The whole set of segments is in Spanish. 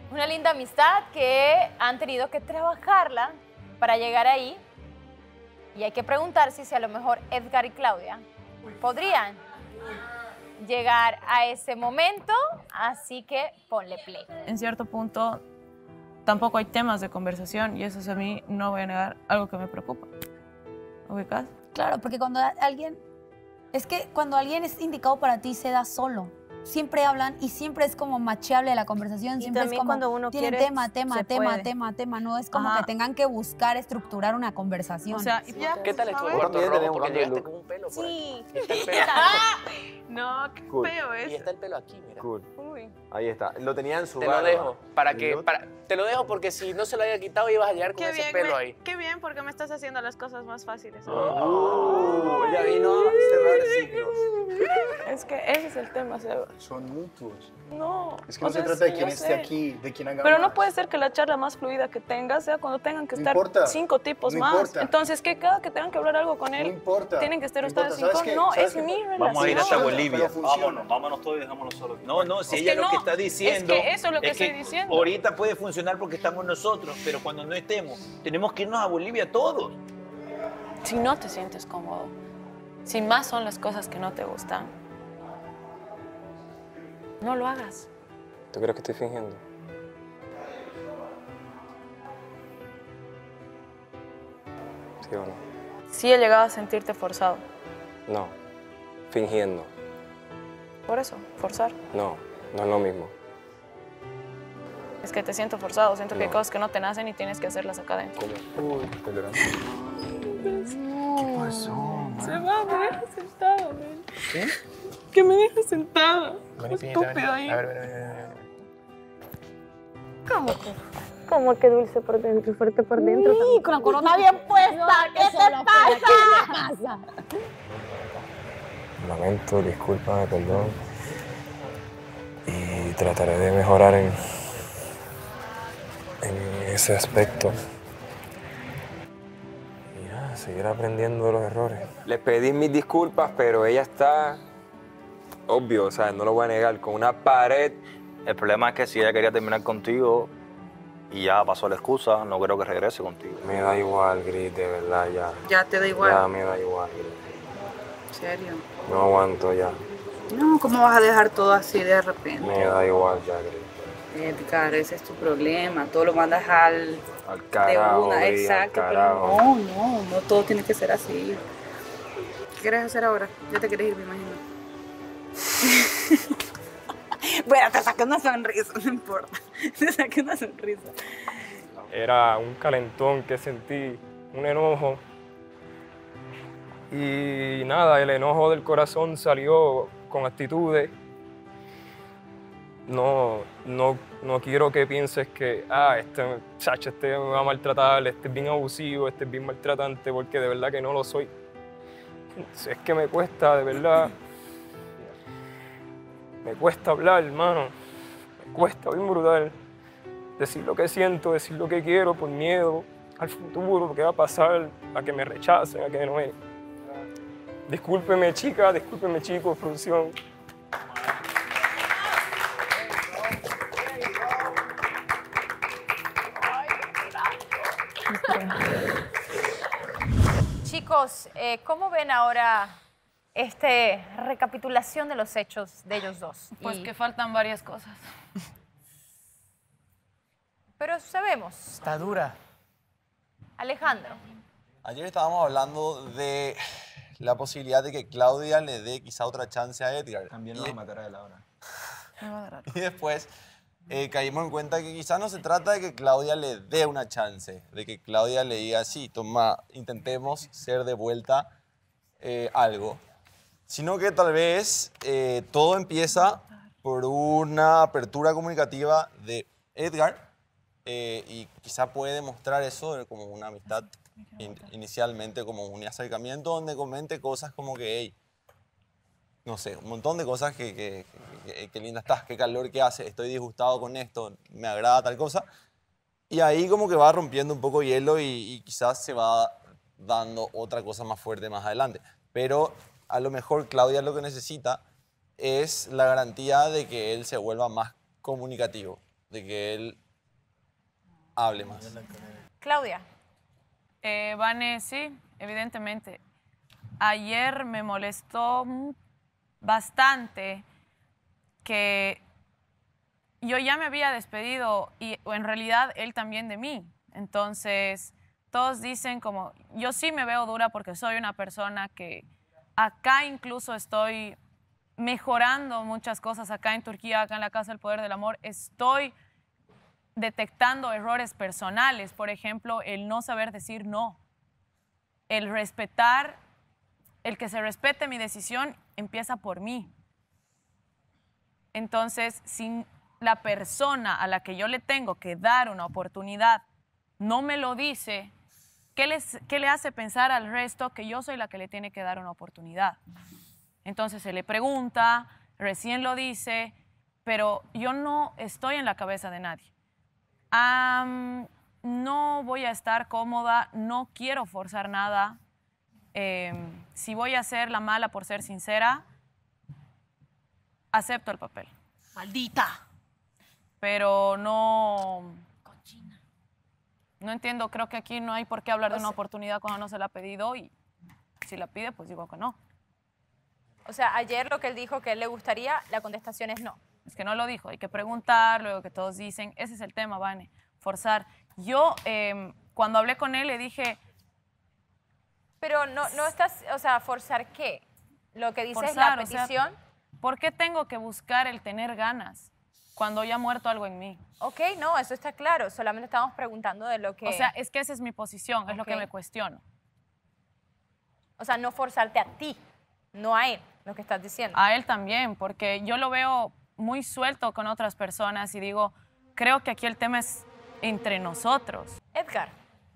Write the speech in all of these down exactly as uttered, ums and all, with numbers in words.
Una linda amistad que han tenido que trabajarla para llegar ahí. Y hay que preguntarse si a lo mejor Edgar y Claudia podrían llegar a ese momento. Así que ponle play. En cierto punto tampoco hay temas de conversación y eso es a mí, no voy a negar, algo que me preocupa. ¿Ubicas? Claro, porque cuando alguien... Es que cuando alguien es indicado para ti se da solo. Siempre hablan y siempre es como macheable la conversación. Y Siempre es también como, cuando uno tienen quiere, tema, tema, se tema, puede. tema, tema. No es como Ajá. que tengan que buscar estructurar una conversación. O sea, y ya, ¿Qué tal estuvo ¿sabes? el También rojo? tenemos Porque cambio de llegaste look. con un pelo por Sí. aquí. Está el pelo. No, qué Cool. feo Y es. está el pelo aquí, mira. Cool. Uy. Ahí está. Lo tenía en su Te lo barba. dejo. Para que, Lo- para, te lo dejo porque si no se lo haya quitado ibas a llegar con Qué ese bien, pelo me- ahí. qué bien porque me estás haciendo las cosas más fáciles. Uh, ella vino a cerrar ciclos. Es que ese es el tema, Seba. Son mutuos. No. Es que o no se sea, trata de sí, quién yo esté sé. aquí, de quién haga Pero no más. puede ser que la charla más fluida que tengas sea cuando tengan que No estar importa. cinco tipos No más. importa. Entonces, que cada que tengan que hablar algo con No él, importa. tienen que estar No ustedes importa. cinco. ¿Sabes qué? No, ¿Sabes es qué? mi relación. Vamos a ir hasta Funciona, Bolivia. pero funciona. Vámonos, vámonos todos y dejámonos solos. No, no, si Es ella que lo no, que está diciendo. es que eso es lo que estoy diciendo. Ahorita puede funcionar porque estamos nosotros, pero cuando no estemos, tenemos que irnos a Bolivia todos. Si no te sientes cómodo, si más son las cosas que no te gustan, no lo hagas. ¿Tú crees que estoy fingiendo? ¿Sí o no? Si he llegado a sentirte forzado. No. Fingiendo. Por eso, forzar. No, no es lo mismo. Es que te siento forzado, siento que hay No. cosas que no te nacen y tienes que hacerlas acá adentro. Uy, estoy llorando. ¿Qué pasó? Se va, me deja sentada, man. ¿Qué? Que me deja sentada. Estúpido ahí. A ver, ven, ven, ven, ven. ¿Cómo que? ¿Cómo que dulce por dentro y fuerte por dentro? Sí, con la corona bien puesta. ¿Qué te pasa? ¿Qué te pasa? Lamento, discúlpame, perdón. Y trataré de mejorar en, en ese aspecto. Y nada, seguir aprendiendo de los errores. Le pedí mis disculpas, pero ella está, obvio, o sea, no lo voy a negar, con una pared. El problema es que si ella quería terminar contigo y ya pasó la excusa, no creo que regrese contigo. Me da igual, Gris, de verdad, ya. Ya te da igual. Ya me da igual, Gris. ¿En serio? No aguanto ya. No, ¿cómo vas a dejar todo así de repente? Me da igual ya, Gris. Edgar, ese es tu problema. Todo lo mandas al... Al de carajo, una, Gris, al exacto. Pero carajo. no, no, no todo tiene que ser así. ¿Qué quieres hacer ahora? Ya te quieres ir, me imagino. Bueno, te saqué una sonrisa, no importa. Te saqué una sonrisa. Era un calentón que sentí, un enojo. Y nada, el enojo del corazón salió con actitudes. No, no, no quiero que pienses que, ah, este chacho, este me va a maltratar, este es bien abusivo, este es bien maltratante, porque de verdad que no lo soy. Es que me cuesta, de verdad. Me cuesta hablar, hermano. Me cuesta, bien brutal. Decir lo que siento, decir lo que quiero por miedo al futuro, qué va a pasar, a que me rechacen, a que no me... Discúlpeme, chica, discúlpeme, chicos, producción. Chicos, eh, ¿cómo ven ahora este recapitulación de los hechos de ellos dos? Pues Y- que faltan varias cosas. Pero sabemos. Está dura. Alejandro, Ayer estábamos hablando de la posibilidad de que Claudia le dé quizá otra chance a Edgar. También Y- lo vas a matar a él ahora. Me va a dar algo. Y después eh, caímos en cuenta que quizás no se trata de que Claudia le dé una chance, de que Claudia le diga, sí, toma, intentemos ser de vuelta eh, algo, sino que tal vez eh, todo empieza por una apertura comunicativa de Edgar eh, y quizá puede demostrar eso como una amistad in- inicialmente, como un acercamiento donde comente cosas como que, hey, no sé, un montón de cosas que, que, que, que- que linda estás, qué calor que hace, estoy disgustado con esto, me agrada tal cosa. Y ahí como que va rompiendo un poco hielo y, y quizás se va dando otra cosa más fuerte más adelante. Pero a lo mejor Claudia lo que necesita es la garantía de que él se vuelva más comunicativo. de que él hable más. Claudia. Eh, Vane, sí, evidentemente. Ayer me molestó bastante que yo ya me había despedido y en realidad él también de mí. Entonces, todos dicen como, yo sí me veo dura porque soy una persona que acá incluso estoy mejorando muchas cosas, acá en Turquía, acá en la Casa del Poder del Amor, estoy detectando errores personales, por ejemplo, el no saber decir no, el respetar, el que se respete mi decisión empieza por mí. Entonces, si la persona a la que yo le tengo que dar una oportunidad no me lo dice, ¿qué, les, qué le hace pensar al resto que yo soy la que le tiene que dar una oportunidad? Entonces se le pregunta, recién lo dice, pero yo no estoy en la cabeza de nadie. Um, no voy a estar cómoda, no quiero forzar nada. Eh, si voy a ser la mala por ser sincera, acepto el papel. ¡Maldita! Pero no... Cochina. No entiendo, creo que aquí no hay por qué hablar de una oportunidad cuando no se la ha pedido y si la pide, pues digo que no. O sea, ayer lo que él dijo que él le gustaría, la contestación es no. Es que no lo dijo, hay que preguntar, luego que todos dicen, ese es el tema, Vane, forzar. Yo, eh, cuando hablé con él, le dije... Pero no, no estás, o sea, ¿forzar qué? Lo que dice Forzar, es la o petición. sea, ¿por qué tengo que buscar el tener ganas cuando ya ha muerto algo en mí? Ok, no, eso está claro, solamente estamos preguntando de lo que... O sea, es que esa es mi posición, es Ok. lo que me cuestiono. O sea, no forzarte a ti, no a él, lo que estás diciendo. A él también, porque yo lo veo muy suelto con otras personas y digo, creo que aquí el tema es entre nosotros. Edgar.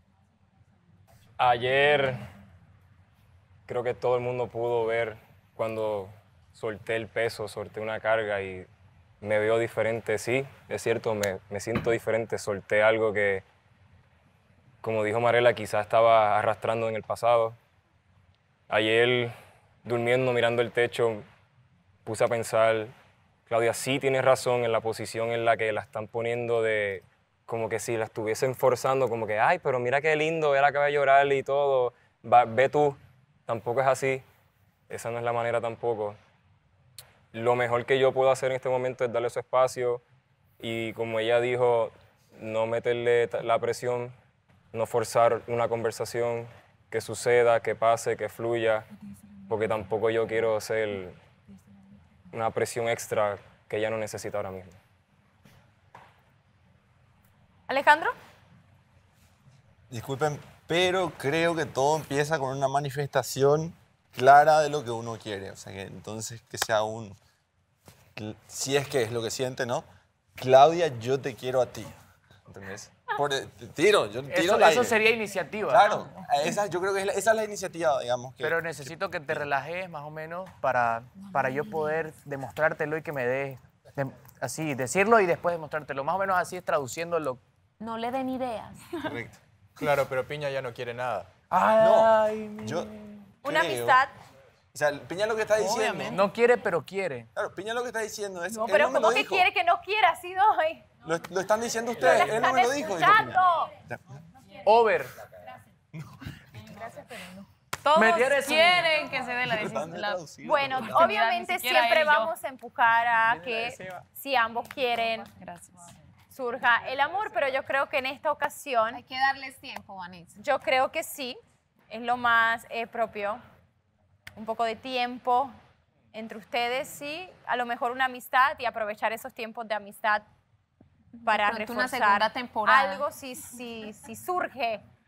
Ayer creo que todo el mundo pudo ver cuando solté el peso, solté una carga y me veo diferente. Sí, es cierto, me, me siento diferente. Solté algo que, como dijo Marela, quizás estaba arrastrando en el pasado. Ayer, durmiendo, mirando el techo, puse a pensar, Claudia, sí tienes razón en la posición en la que la están poniendo de como que si la estuviesen forzando, como que, ay, pero mira qué lindo, ella acaba de llorar y todo, Va, ve tú. Tampoco es así, esa no es la manera tampoco. Lo mejor que yo puedo hacer en este momento es darle su espacio y, como ella dijo, no meterle la presión, no forzar una conversación, que suceda, que pase, que fluya, porque tampoco yo quiero hacer una presión extra que ella no necesita ahora mismo. Alejandro. Disculpen, pero creo que todo empieza con una manifestación clara de lo que uno quiere. O sea, que entonces que sea un... Si es que es lo que siente, ¿no? Claudia, yo te quiero a ti. ¿Entendés? Por, tiro, yo tiro Eso, la eso idea. sería iniciativa. Claro, esa, yo creo que es la, esa es la iniciativa, digamos. Que, Pero necesito que te relajes más o menos para, para yo poder demostrártelo y que me des, de- así, decirlo y después demostrártelo. Más o menos así es traduciéndolo. No le den ideas. Correcto. Claro, pero Piña ya no quiere nada. Ay, No, yo Una creo- amistad. O sea, Piña lo que está diciendo... Obviamente. No quiere, pero quiere. Claro, Piña lo que está diciendo es... No, él pero no me ¿cómo lo que dijo. quiere que no quiera? Así doy. Lo, lo están diciendo Lo ustedes, él no están me lo dijo. dijo escuchando. Piña. Over. Todos Me dieron quieren que se dé la Tratando de decisión. la- traducir. Bueno, Ni obviamente siquiera siempre él y yo. vamos a empujar a que si ambos quieren Gracias. surja el amor, pero yo creo que en esta ocasión, Hay que darles tiempo, Vanessa. yo creo que sí, es lo más eh, propio. Un poco de tiempo entre ustedes, sí, a lo mejor una amistad y aprovechar esos tiempos de amistad para De pronto una reforzar segunda temporada. algo si, si, si surge